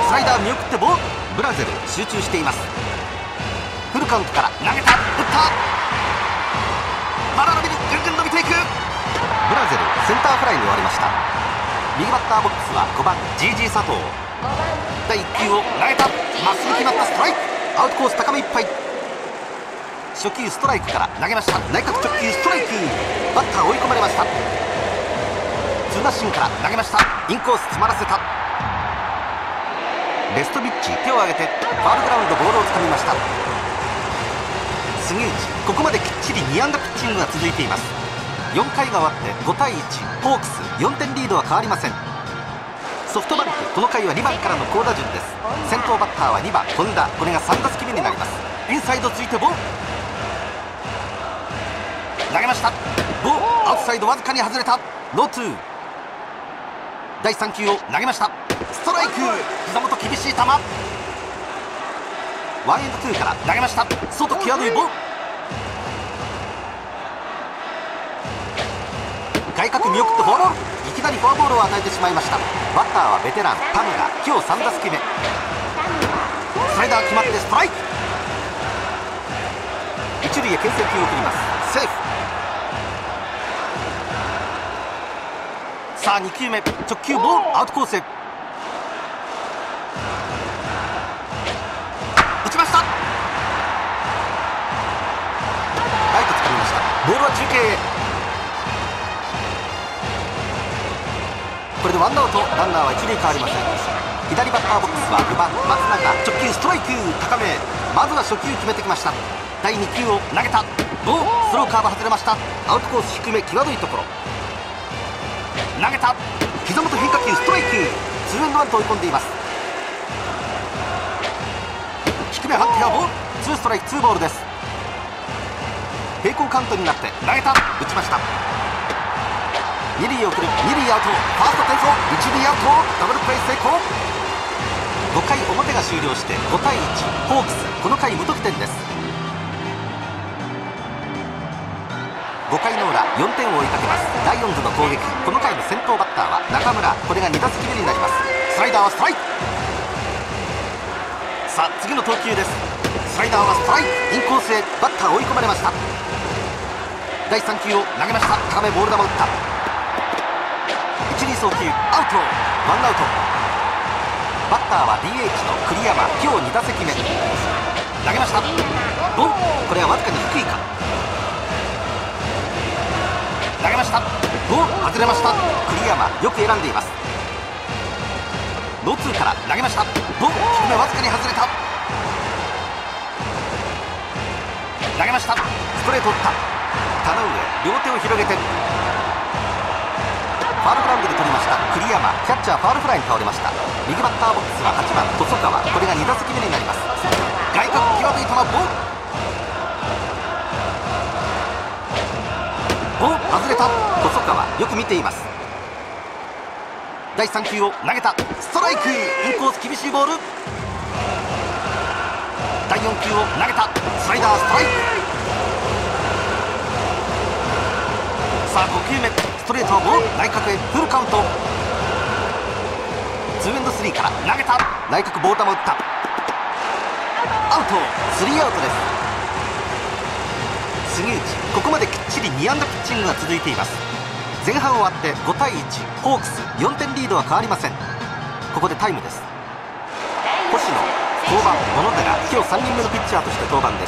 スライダー見送ってボール。ブラゼル集中しています。フルカウントから投げた、打った。バラのビルぐんぐん伸びていく。ブラゼルセンターフライに終わりました。右バッターボックスは5番 GG 佐藤。第1球を投げた、まっすぐ決まったストライク。アウトコース高めいっぱい。初球ストライクから投げました。内角直球ストライク。バッター追い込まれました。ツーナッシングから投げました。インコース詰まらせた。レストビッチ手を挙げてファウルグラウンドボールをつかみました。杉内ここまできっちり2安打ピッチングが続いています。4回が終わって5対1、ホークス4点リードは変わりません。ソフトバンクこの回は2番からの好打順です。先頭バッターは2番本田、これが3打席目になります。インサイドついてボール投げました。ボールアウトサイドわずかに外れた。ノーツー。第3球を投げました。ストライク。膝元厳しい球。ワンエンドツーから投げました。外際どいボール。外角見送ってフォアボール。いきなりフォアボールを与えてしまいました。バッターはベテランタムが今日3打席目。スライダー決まってストライク。一塁へ牽制球を送ります。セーフ。さあ2球目、直球ボールアウトコースへ打ちました。ライト作りました。ボールは中継へ。これでワンアウト、ランナーは一塁変わりません。左バッターボックスは5番松永、直球ストライク高め。まずは初球決めてきました。第2球を投げた。ボールスローカーブ外れました。アウトコース低め際どいところ投げた。膝元変化球ストライク。ツーエンドワンと追い込んでいます。低め判定はボール。ツーストライクツーボールです。平行カウントになって投げた、打ちました。二塁を送る、二塁アウト、ファースト転送、一塁アウト、ダブルプレー成功。5回表が終了して5対1、ホークスこの回無得点です。5回の裏4点を追いかけますライオンズの攻撃。この回の先頭バッターは中村、これが2打席目になります。スライダーはストライク。さあ次の投球です。スライダーはストライク。インコースへバッター追い込まれました。第3球を投げました。高めボール球打った。一塁送球アウト、ワンアウト。バッターは DH の栗山、今日2打席目。投げました。ボン、これはわずかに低いか。投げました。ボール外れました。栗山よく選んでいます。ノーツーから投げました。ボール低めわずかに外れた。投げました。ストレート打った。田上両手を広げてファウルグラウンドで取りました。栗山キャッチャーファウルフライに倒れました。右バッターボックスは8番細川、これが2打席目になります。外角際どい球、ボール外れた。細川よく見ています。第3球を投げた。ストライク。インコース厳しいボール。第4球を投げた。スライダーストライク。さあ5球目、ストレートはボール内角へフルカウント。ツーエンドスリーから投げた。内角ボール球打った。アウト、スリーアウトです。杉内ここまできっちり2安打ピッチングが続いています。前半終わって5対1、ホークス4点リードは変わりません。ここでタイムです。星野登板、小野寺今日3人目のピッチャーとして登板です。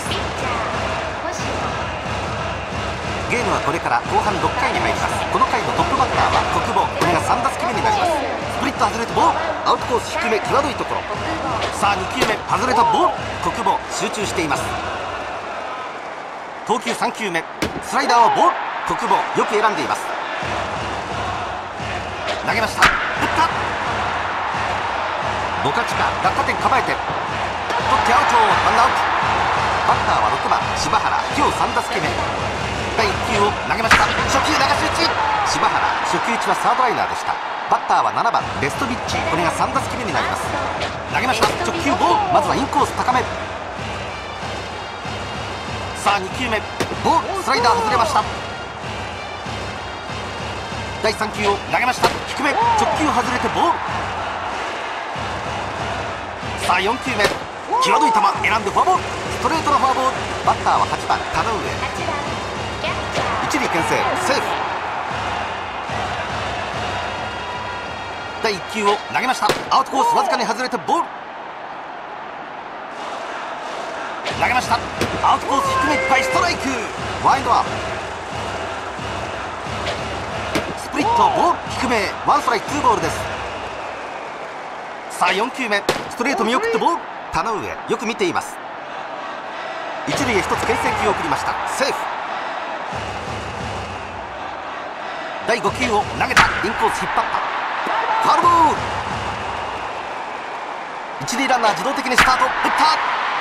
ゲームはこれから後半6回に入ります。この回のトップバッターは国母、これが3打席目になります。スプリット外れてボールアウトコース低め際どいところ。さあ2球目外れたボール。国母集中しています。投球3球目、スライダーはボール。国母よく選んでいます。投げました。打った。ボカチカ落下点構えて取ってアウト、ワンアウト。バッターは6番柴原、今日3打席目。第1球を投げました。初球流し打ち。柴原初球打ちはサードライナーでした。バッターは7番レストビッチ、これが3打席目になります。投げました。直球ボール、まずはインコース高め。さあ2球目、ボールスライダー外れました。第3球を投げました。低め直球外れてボール。 さあ4球目、際どい球選んでフォアボール、ストレートのフォアボール。バッターは8番田上。一塁牽制セーフ。第1球を投げました。アウトコースわずかに外れてボール。投げました。アウトコース低めいっぱい、ストライク。ワインドアップ、スプリットボール低め、ワンストライクツーボールです。さあ4球目、ストレート見送ってボール。田上よく見ています。一塁へ1つ牽制球を送りました。セーフ。第5球を投げた。インコース引っ張った。ファウルボール。一塁ランナー自動的にスタート。打った。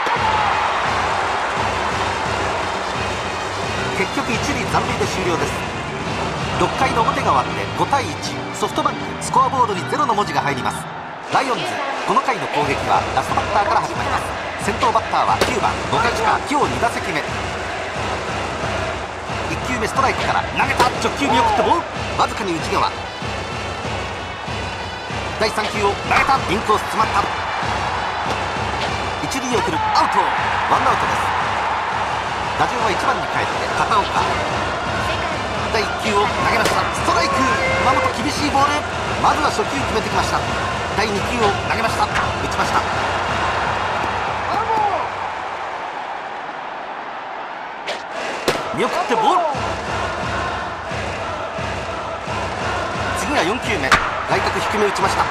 結局一塁残塁で終了です。6回の表が終わって5対1、ソフトバンクスコアボードに0の文字が入ります。ライオンズ、この回の攻撃はラストバッターから始まります。先頭バッターは9番岡近、今日2打席目。1球目ストライクから投げた。直球見送ってボール、わずかに内側。第3球を投げた。インコース詰まった。一塁送る、アウト。ワンアウトです。打順は1番に帰って片岡。第1球を投げました。ストライク。熊本厳しいボール。まずは初球決めてきました。第2球を投げました。打ちました。見送ってボール。次が4球目、外角低め打ちました。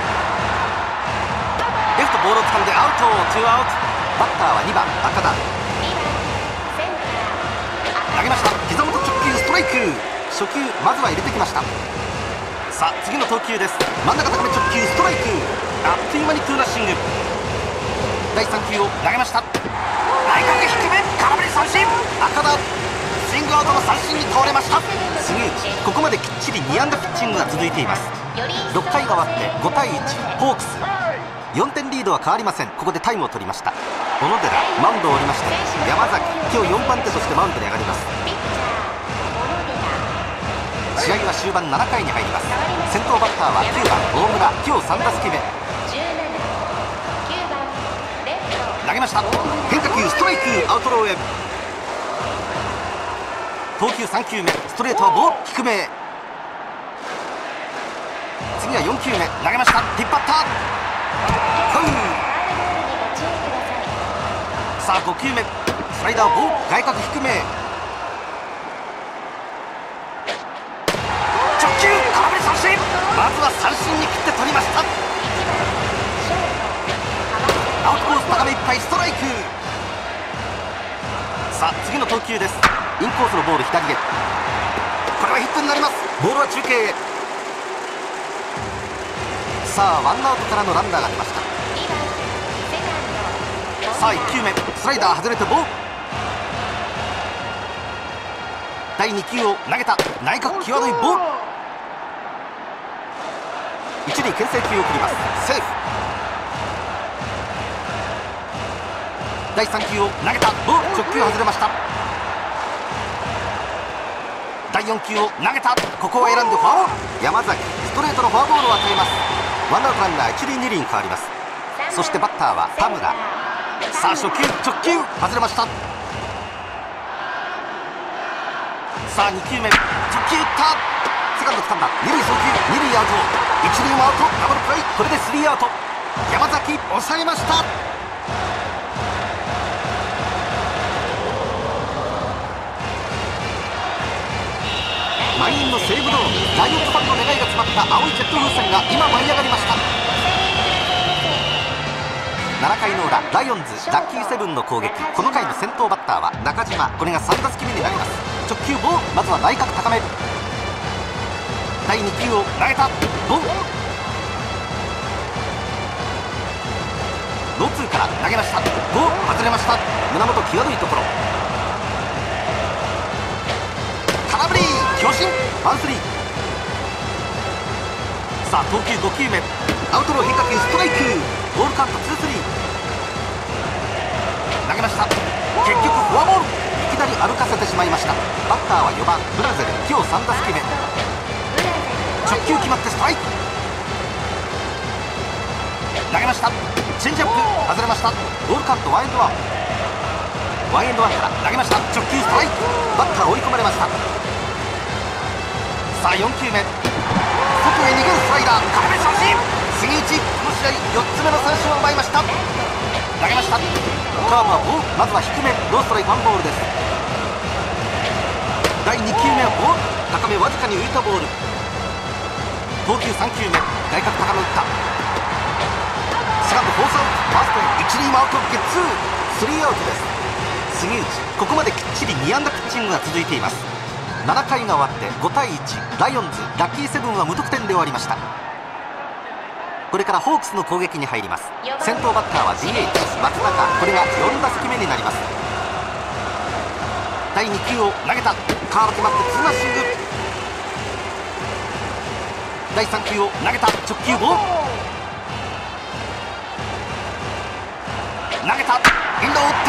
レフトボールを掴んでアウト。ツーアウト。バッターは2番赤田。投げました。膝元直球ストライク。初球まずは入れてきました。さあ次の投球です。真ん中高め直球ストライク。あっという間にツーナッシング。第3球を投げました。内角低め、空振り三振。赤田スイングアウトの三振に倒れました。杉内、ここまできっちり2安打ピッチングが続いています。6回が終わって5対1、ホークス。4点リードは変わりません。ここでタイムを取りました。小野寺マウンドを降りまして、山崎今日4番手としてマウンドに上がります。試合は終盤7回に入ります。先頭バッターは9番大村、今日3打席目。投げました。変化球ストライク。アウトローへ。投球3球目、ストレートはボール低め。次は4球目、投げました。引っ張った。ファウル。さあ5球目、スライダーボール外角低め。直球空振り三振。まずは三振に切って取りました。アウトコース高めいっぱい、ストライク。さあ次の投球です。インコースのボール左へ。これはヒットになります。ボールは中継へ。さあワンアウトからのランナーが出ました。さあ1球目、スライダー外れてボール。第2球を投げた。内角際どいボール。一塁牽制球を送ります。セーフ。第3球を投げた。ボール直球外れました。第4球を投げた。ここを選んでフォアボール。山崎ストレートのフォアボールを与えます。ワンアウトランナー一塁二塁に変わります。そしてバッターは田村。さあ初球直球外れました。さあ2球目直球打った。セカンド掴んだ。二塁送球、二塁アウト。一塁もアウト。ダブルプレー。これでスリーアウト。山崎抑えました。満員の西武ドーム、ライオンズファンの願いが詰まった青いジェット風船が今舞い上がりました。7回の裏、ライオンズラッキーセブンの攻撃。この回の先頭バッターは中島。これが3打席目になります。直球ボール、まずは内角高め。第2球を投げた。ボールノーツーから投げました。ボール外れました。胸元際どいところ。空振り強振。ワンスリー。さあ投球5球目、アウトロー変化球ストライク。ボールカウントツースリー。投げました。結局フォアボール。いきなり歩かせてしまいました。バッターは4番ブラゼル、今日3打席目。直球決まってストライク。 投げました。チェンジアップ外れました。ボールカウントワンエンドワン。ワンエンドワンから投げました。直球ストライク。バッター追い込まれました。さあ4球目、外へ逃げるスライダー、空振り三振。杉内、この試合4つ目の三振を奪いました。投げました。カーブはボール、まずは低め、ノーストライクワンボールです。第2球目はボール、高めわずかに浮いたボール。投球3球目、外角高め打った。セカンドフォースアウト、ファーストへ一塁もアウト、ゲッツー、スリーアウトです。杉内、ここまできっちり2安打ピッチングが続いています。7回が終わって5対1、ライオンズラッキーセブンは無得点で終わりました。これからホークスの攻撃に入ります。先頭バッターは DH 松中、これが4打席目になります。第2球を投げた、カーブ決まってツーナッシング。第3球を投げた、直球ボール、投げた、インドを打った、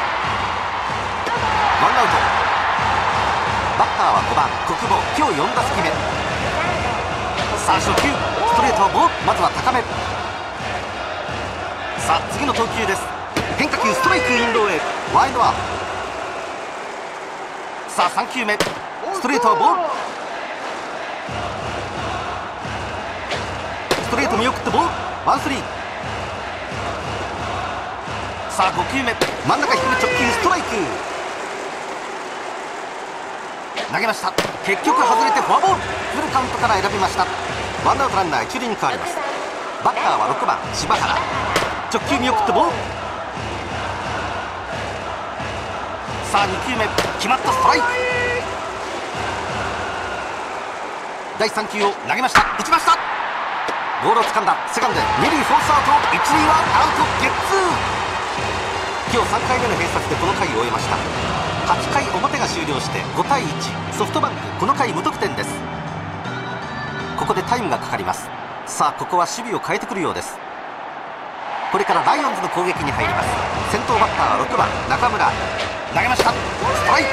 ワンアウト。バッターは5番国保、今日4打席目。さあ初球、ストレートはボール、まずは高め。さあ次の投球です。変化球ストライク、インローへワイドワン。さあ3球目、ストレートはボール、ストレート見送ってボール、ワンスリー。さあ5球目、真ん中低め直球ストライク。投げました。結局外れてフォアボール。フルカウントから選びました。ワンアウトランナー一塁に変わります。バッターは6番柴原、直球見送ってボール。さあ2球目、決まったストライク。第3球を投げました。打ちました。ボールを掴んだ。セカンドで2塁フォースアウト、一塁はアウト、ゲッツー。今日3回目の併殺でこの回を終えました。8回表が終了して5対1、ソフトバンクこの回無得点です。ここでタイムがかかります。さあここは守備を変えてくるようです。これからライオンズの攻撃に入ります。先頭バッターは6番中村、投げました。ストライク。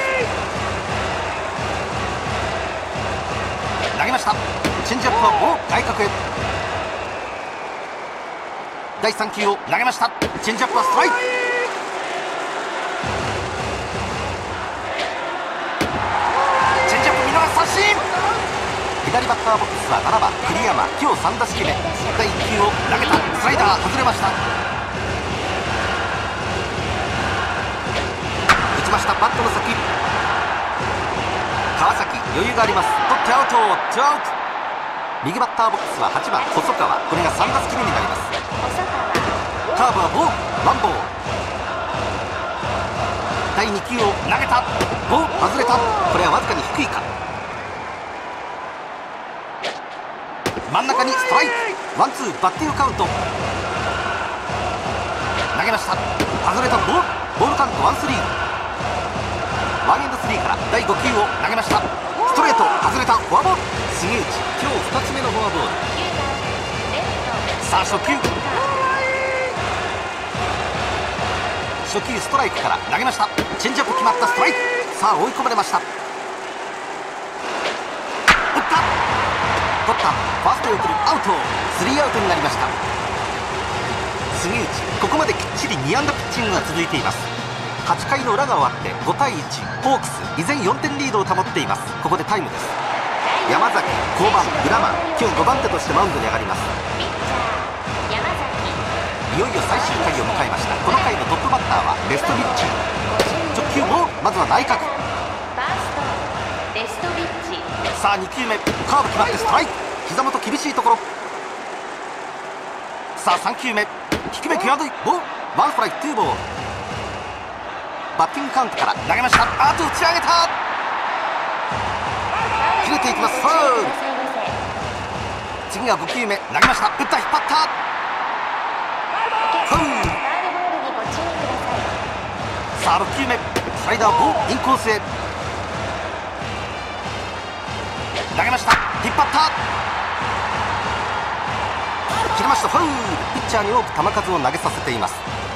投げました。チェンジアップはボール、外角へ。第3球を投げました。チェンジアップはストライク。三振。左バッターボックスは7番栗山、今日3打席目。第1球を投げた、スライダー外れました。打ちました。バットの先、川崎余裕があります。取ってアウト、ツーアウト。右バッターボックスは8番細川、これが3打席目になります。カーブはボール、ワンボール。第2球を投げた、ボール外れた。これはわずかに低いか。真ん中にストライク、ワンツー、バッティングカウント。投げました。外れたボール、ボールカウントワンスリー。ワンエンドスリーから第5球を投げました。ストレート外れた、フォアボール。杉内、今日2つ目のフォアボール。さあ初球、初球ストライクから投げました。チェンジアップ決まった、ストライク。さあ追い込まれました。打った、取った、ファーストへ送る、アウト、スリーアウトになりました。杉内、ここまできっちり2安打ピッチングが続いています。8回の裏が終わって5対1、ホークス依然4点リードを保っています。ここでタイムです。山崎、降板、グラマン、今日5番手としてマウンドに上がります。いよいよ最終回を迎えました。この回のトップバッターはレストビッチ。直球ボール、まずは内角。さあ2球目、カーブ決まってストライク。膝元厳しいところ。さあ3球目、低め際どいボール、ワンストライク、ツーボール。バッティングカウントから投げました。あと打ち上げた、切れていきます。ファウル。次が5球目、投げました。打った、引っ張った、ファウル。さあ6球目、スライダーボール、インコースへ投げました。引っ張った、切れました。ファウル。ピッチャーに多く球数を投げさせています。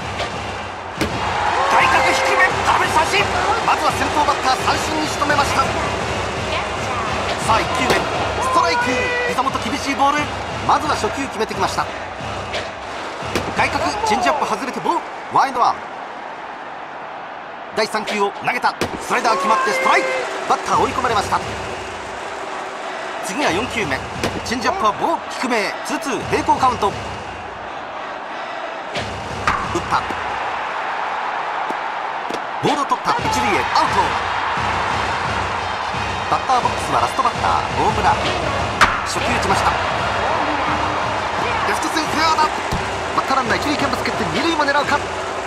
外角低め、空振り三振。まずは先頭バッター三振に仕留めました。さあ1球目、ストライク。膝元厳しいボール、まずは初球決めてきました。 外角チェンジアップ外れてボールワイドワン。第3球を投げた。スライダー決まってストライク。バッター追い込まれました。次が4球目。チェンジアップはボール低め。2-2平行カウント。打った。ボールを取った。一塁へアウト。バッターボックスはラストバッター大村。初球打ちました。レフト線フェアだ。バッターランナー一塁キャンバス蹴って二塁も狙うか。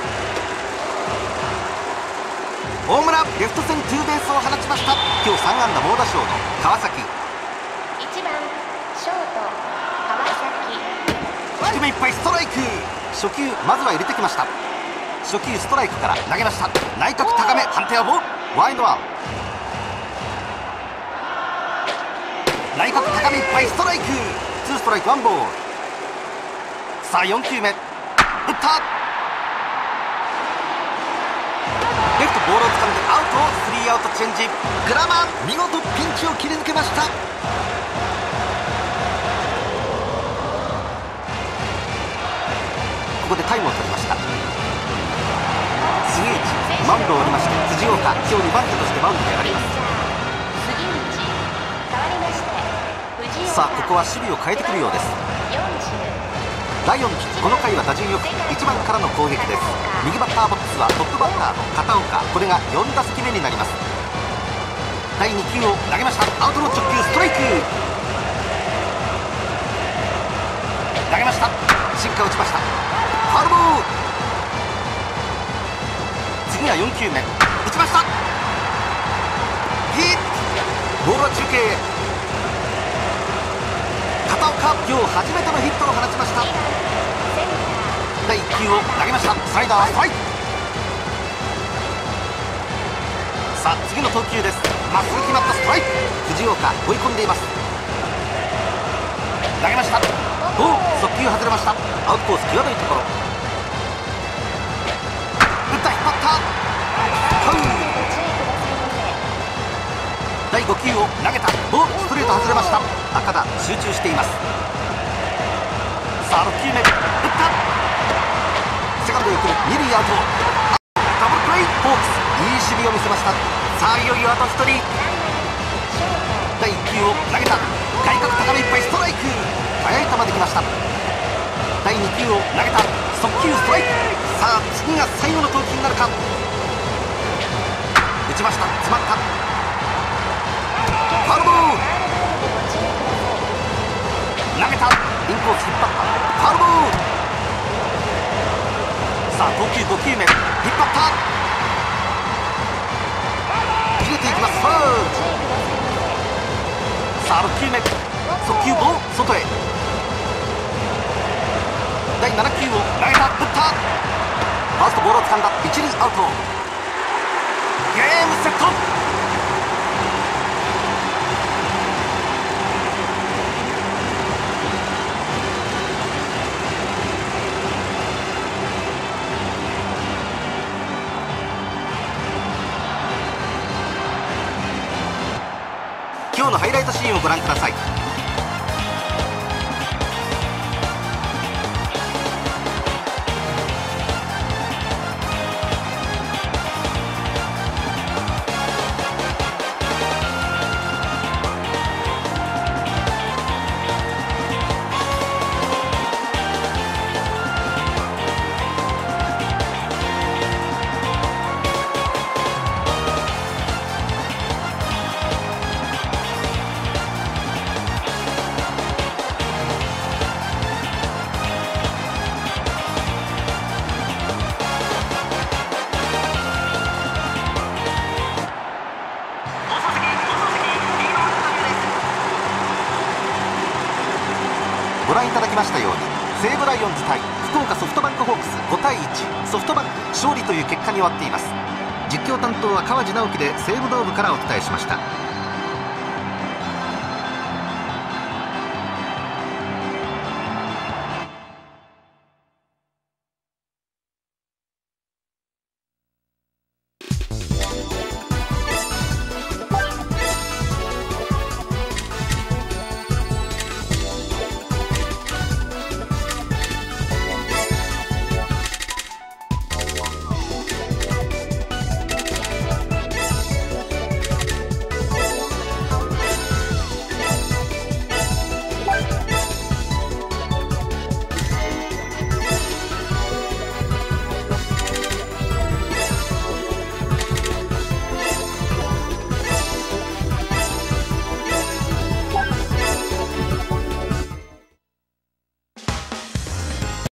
大村レフト線ツーベースを放ちました。今日3安打猛打賞の川崎。 1番ショート川崎。 低めいっぱいストライク。初球まずは入れてきました。初球ストライクから投げました。内角高め。判定はボールワイドワン。内角高めいっぱいストライク。ツーストライクワンボール。さあ4球目。打った。レフトボールを掴んでアウト。スリーアウトチェンジ。グラマン見事ピンチを切り抜けました。ここでタイムを取りました。杉内マウンドを降りまして辻岡、今日2番手としてマウンドに上がります。さあここは守備を変えてくるようです。第4期この回は打順よく1番からの攻撃です。右バッターボックスはトップバッターの片岡。これが4打席目になります。第2球を投げました。アウトの直球ストライク。投げました。シンカー打ちました。ファウルボール。次は4球目。打ちました。ヒット。ボールは中継へ。片岡今日初めてのヒットを放ちました。第1球を投げました。スライダーストライク。さあ次の投球です。まっすぐ決まったストライク。藤岡追い込んでいます。投げました。おお速球外れました。アウトコース際どいところ。打った。引っ張った。ファウル。第5球を投げた。ボールストレート外れました。赤田集中しています。さあ6球目。打った。セカンドへ送る。二塁アウト。ダブルプレイ。ホークスいい守備を見せました。さあいよいよあと1人。第1球を投げた。外角高めいっぱいストライク。速い球できました。第2球を投げた。速球ストライク。さあ次が最後の投球になるか。打ちました。詰まった。ファウルボール。投げた。インコース引っ張った。ファウルボール。さあ投球5球目。引っ張った。切れていきます。ファウル。さあ6球目。速球ボール外へ。第7球を投げた。打った。ファーストボールを掴んだ。一塁アウト。ゲームセット。今日のハイライトシーンをご覧ください。ご覧いただきましたように西武ライオンズ対福岡ソフトバンクホークス5対1、ソフトバンク勝利という結果に終わっています。実況担当は川地直樹で西武ドームからお伝えしました。